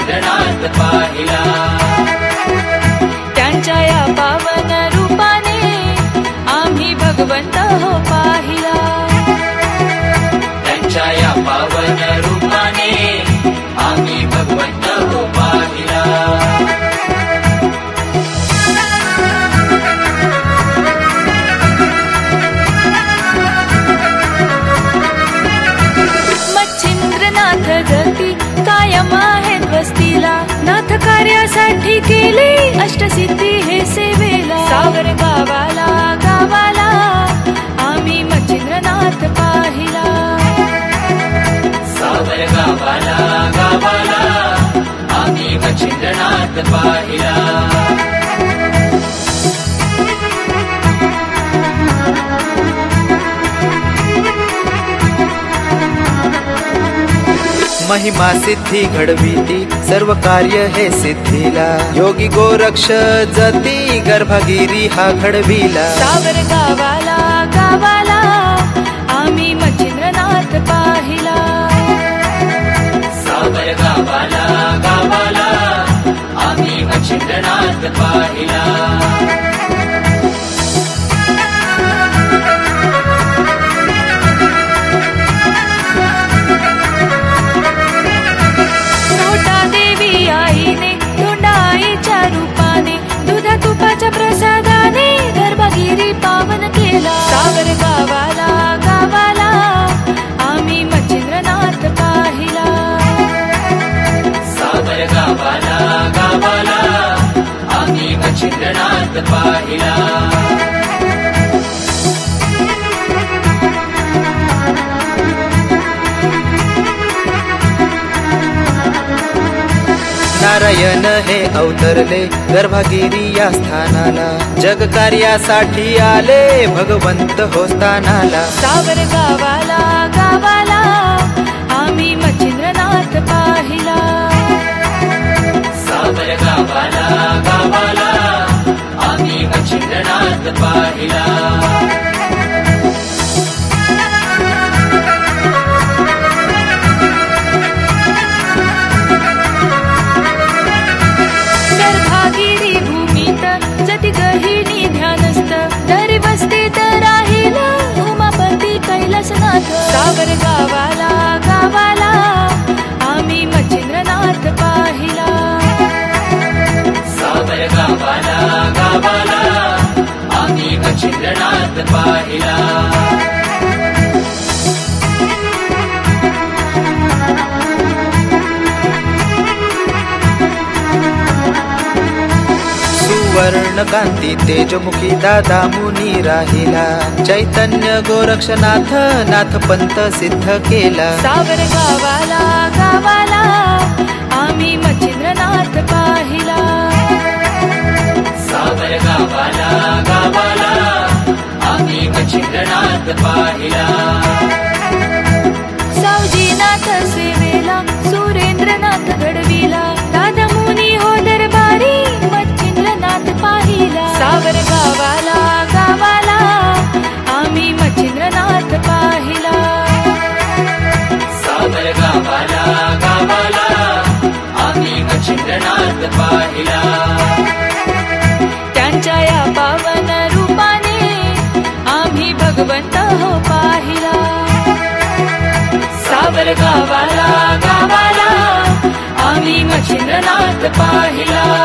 मच्छिंद्रनाथ पाहिला। त्यांच्या या पावन रूपाने आम्ही भगवंत हो पाहिला। त्यांच्या या पावन रूपाने आम्ही भगवंत हो पाहिला। मच्छिंद्रनाथ जती कायम आहेत वस्तीला, नाथ कार्यासाठी केले अष्टसिद्धी हे सेवेला। सावर गावाला गावाला आम्ही मच्छिंद्रनाथ पाहिला। सावर गावाला गावाला आम्ही मच्छिंद्रनाथ पाहिला। महिमा सिद्धी घडविती सर्व कार्य हे सिद्धीला, योगी गोरक्ष जती गर्भगिरी हा घडविला। सावर गावाला गावाला आम्ही मच्छिंद्रनाथ पाहिला। सावर गावाला गावाला आम्ही मच्छिंद्रनाथ पाहिला। प्रसादाने गर्भगिरी पावन केला। सावर गावाला गावाला आम्ही मच्छिंद्रनाथ पाहिला। सावर गावाला गावाला आम्ही मच्छिंद्रनाथ पाहिला। नारायण हे अवतरले गर्भगिरी या स्थानाला, जग कार्यासाठी आले भगवंत हो स्थानाला। सावर गावाला गावाला आम्ही मच्छिंद्रनाथ पाहिला। सावर गावाला गावाला आम्ही मच्छिंद्रनाथ पाहिला। गर्भागिरी भूमीत जती गहिणी ध्यानस्थ, दरी वस्तीत राहिला उमापती कैलासनाथ। सावर गावाला गावाला आम्ही मच्छिंद्रनाथ पाहिला। सावर गावाला गावाला आम्ही मच्छिंद्रनाथ पाहिला। सुवर्ण कांती तेजमुखी दादा मुनी राहिला, चैतन्य गोरक्षनाथ नाथ पंथ सिद्ध केला। सावर गावाला गावाला आम्ही मच्छिंद्रनाथ पाहिला। सावर गावाला गावाला आम्ही मच्छिंद्रनाथ पाहिला। सावजीनाथ सेवेला सुरेंद्रनाथ घडविला, दादा मुनी हो दरबारी मच्छिंद्रनाथ पाहिला। सावर गावाला गावाला आम्ही मच्छिंद्रनाथ पाहिला। सावर गावाला गावाला आम्ही मच्छिंद्रनाथ पाहिला। त्यांच्या या पावन रूपाने आम्ही भगवंत हो पाहिला। सावर गावाला गावाला आम्ही मच्छिंद्रनाथ पाहिला।